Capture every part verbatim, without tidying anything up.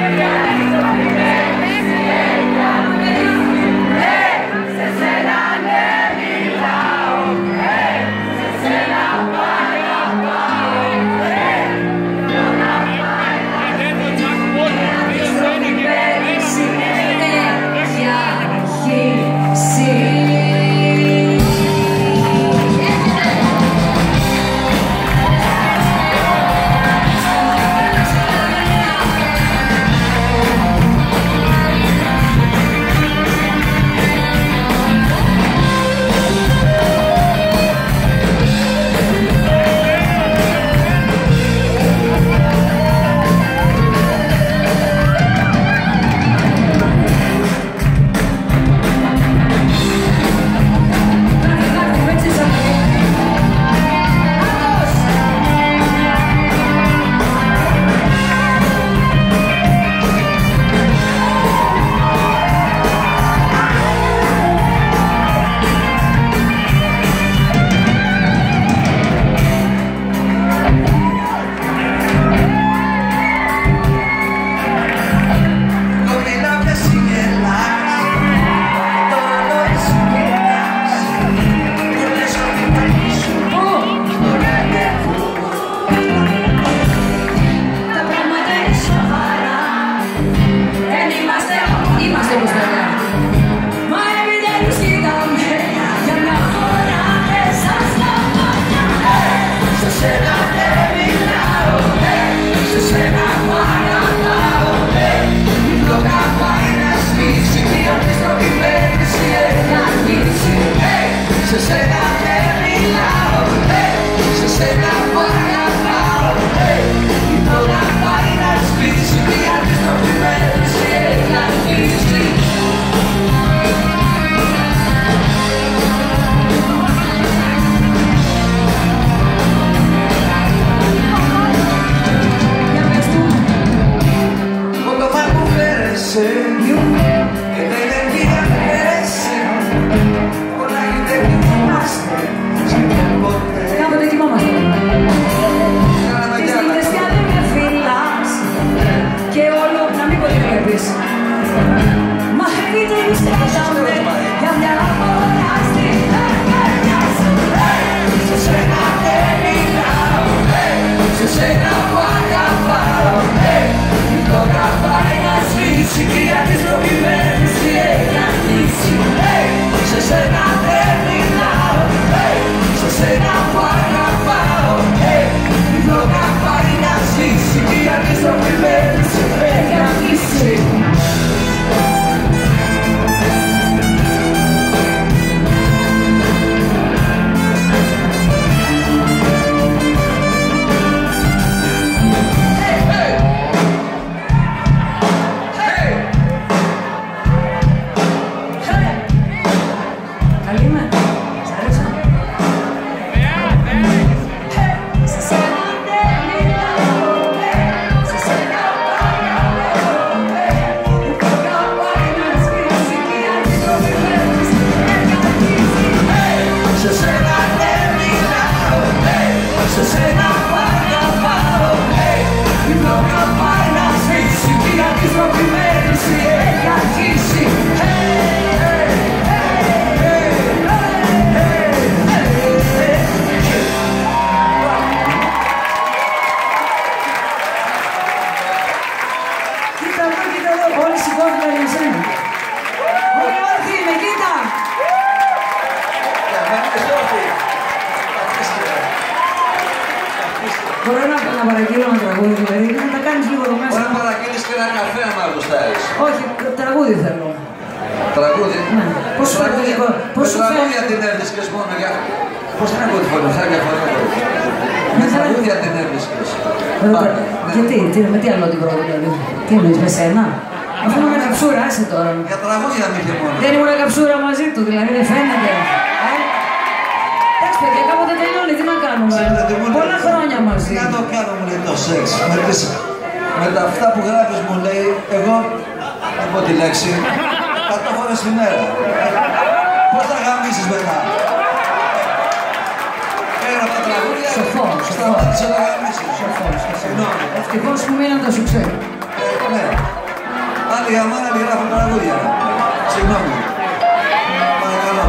Μπορώ να, να παραγγείλω ένα τραγούδι, δηλαδή, να τα κάνεις λίγο εδώ μέσα. Μπορεί να παραγγείλεις και ένα καφέ αν γουστάρεις. Όχι, τραγούδι θέλω. Τραγούδι. Ναι. Πώς σου φαίνεται λίγο. Με τραγούδια την έβρισκες μόνο για... Πώς την ακούω τη φωνή, σαν διαφορά. Με τραγούδια την έβρισκες. Γιατί, τι, με τι άλλο την πρώτη, δηλαδή. Τι εννοείς, με σένα. Αφού ήμουν καψούρα, άσε τώρα. Για τραγούδια μη και μόνο. Δεν ήμουν καψούρα μαζί του, δηλαδή δεν φαίνεται. Εντάξει παιδιά, κάποτε τελειώνει, τι να κάνουμε. Πολλά χρόνια μαζί. Τι να το κάνω, μου λέει το σεξ. Με, τις, με τα αυτά που γράφεις μου λέει, εγώ, να πω τη λέξη, εκατό φορές την μέρα. Πώς θα γαμίσεις μετά. Έγραφα τα τραγούδια, σοφό, σταμάτησε να γαμίσεις. Σοφό, σοφό. Ευτυχώς που μείναν τα σου ξέρει. Ναι. πάλι για μένα και γράφω τραγούδια. Συγγνώμη. Παρακαλώ.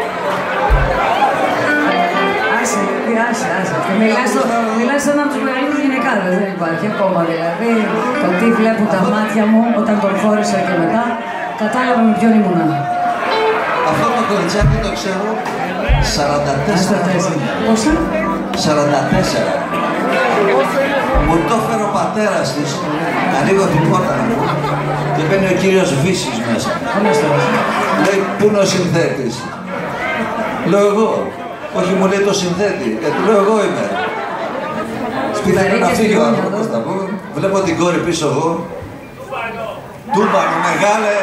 Άσε, άσε, άσε. Μιλάς σαν από τους μεγαλύτερους γυναικάδες, δεν υπάρχει ακόμα δηλαδή. Το τι βλέπουν τα μάτια μου όταν τον χώρισα και μετά, κατάλαβα με ποιον ήμουνα. Αυτό το κοριτσάκι το ξέρω σαράντα τέσσερα χρόνια. Πόσα? σαράντα τέσσερα. Μου το έφερε ο πατέρας της, ανοίγω την πόρτα μου και μπαίνει ο κύριος Βύσης μέσα. Λέει, πού είναι ο συνθέτης? Λέω εγώ. Όχι, μου λέει το συνθέτη. Ε, του λέω εγώ είμαι. Σπίτι να φύγει ο άνθρωπος, θα πω. Βλέπω την κόρη πίσω εγώ. Τούμπανο μεγάλε.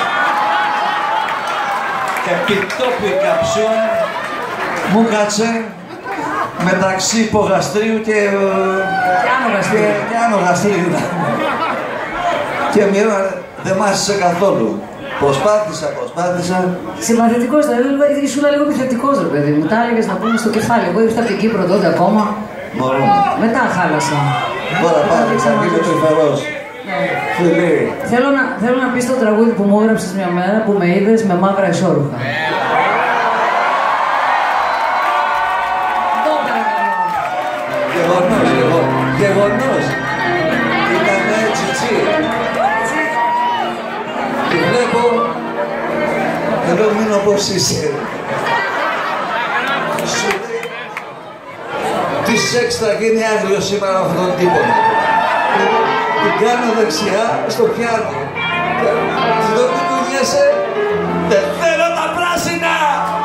Και επιτόπου η καψούα μου κάτσε μεταξύ υπογαστρίου και... Και άνω γαστρίου. Και άνω γαστρίου. Και μία δεν μ' άρεσε καθόλου. Προσπάθησα, προσπάθησα. Συμπαθητικός, δηλαδή ήσουν λίγο επιθετικός ρε παιδί μου. Τα έλεγες να πούμε στο κεφάλι. Εγώ ήρθα από την Κύπρο τότε ακόμα. Μπορούμε. Μετά χάλασα. Τώρα πάλι θα γίνει τρυφερός. Φιλί. Θέλω να, θέλω να πεις το τραγούδι που μου έγραψες μια μέρα που με είδες με μαύρα ισόρουχα. Γεγονός, γεγονός. Γεγονός. Ήταν έτσι, τσι. Τη βλέπω, εδώ μείνω πώς είσαι. Σου λέει, τι σεξ θα γίνει άγριο σήμερα με αυτόν τον τύπο. Την κάνω δεξιά στο πιάτο. Της λέω, τι κουνιέσαι. Δεν θέλω τα πράσινα.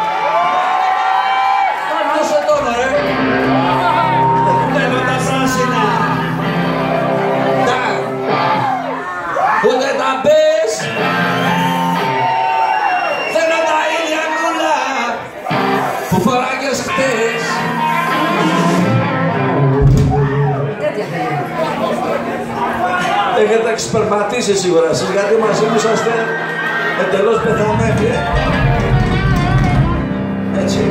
Δώσε τώρα, ρε. Δεν θέλω τα πράσινα. Τα. Ούτε τα μπες. Θέλω τα ίδια νουλά που φοράγες χτες. Έχετε εξπερματίσει σίγουρα εσείς, γιατί μαζί μου είσαστε εντελώς πεθαμένοι. Έτσι.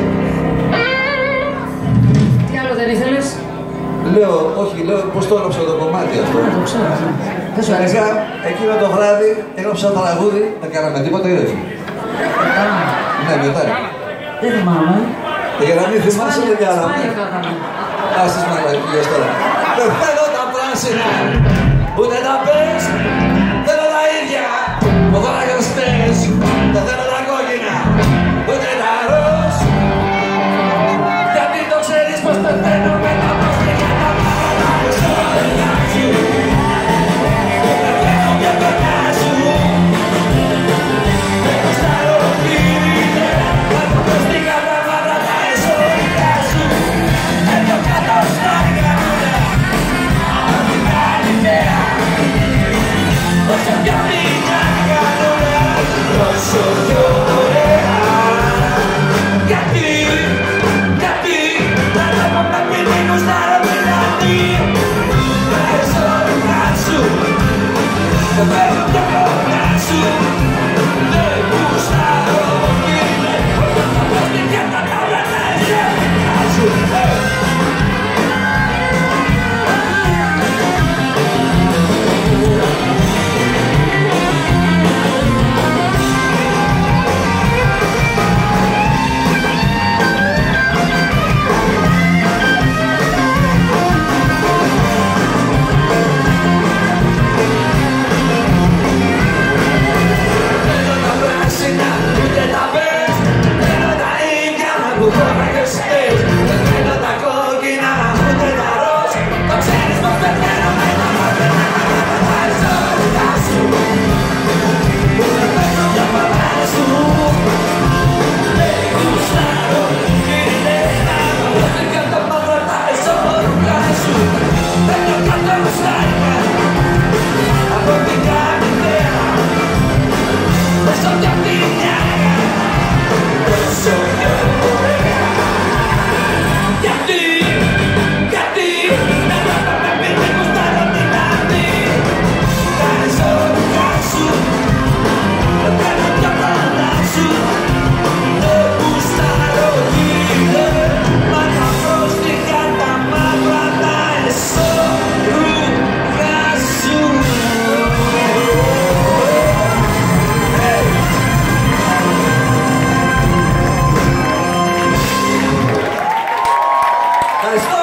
Τι άλλο δεν ήθελες? Λέω, όχι, λέω πώς το έγραψα το κομμάτι αυτό. Δεν το ξέρω. Δεν σου αρέσει. Εκείνο το βράδυ έγραψα ένα τραγούδι, δεν κάναμε τίποτα ή δεν. Ναι, μετά. Δεν θυμάμαι. Για να μην θυμάσαι δεν κάναμε. Ας τις μαλακίες τώρα. Δεν θέλω τα πράσινα. Ούτε τα πες, θέλω τα ίδια που φοράγες χτες. Δεν θέλω τα κόκκινα, ούτε τα ροζ. Γιατί το ξέρεις πως πεθαίνω με τα πρόσφυγια τα μάγανα που σώδια σου. Πεθαίνω και περνά σου. Έχω στα ροπήρινε, έχω προστίχα τα μάτρα τα εσώδια σου. Έχω κάτω στα γραμμούνα, από την άλλη μέρα. Όσο πιο φύγα κανόνα, όσο πιο ωραία. Γιατί, γιατί, τα λόγω με πινίνους να ροπινάνει. Τα εσώρουχα σου, το θέλω πιο κοντά σου. Δεν γουστάρω, κύριε, όσο θα πέφτει και τα καύρα τα εσώρουχα σου. Ευχαριστώ.